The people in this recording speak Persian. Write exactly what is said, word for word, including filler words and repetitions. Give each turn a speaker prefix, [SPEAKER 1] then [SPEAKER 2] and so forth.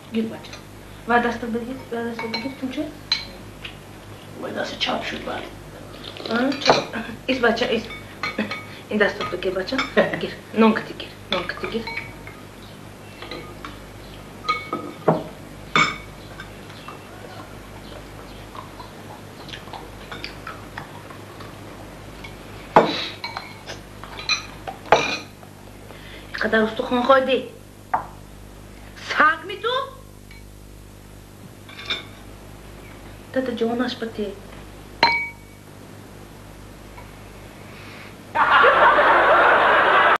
[SPEAKER 1] گیر بچه و دست بگیر و دست بگیر تونچه
[SPEAKER 2] و دست چاپ شد بله
[SPEAKER 1] آه چاپ ایست بچه ایست این دست رو بگیر بچه گیر نونکتی گیر نونکتی گیر قدر استخوان خوردی ساق می تو؟ تاتا جوانش بطی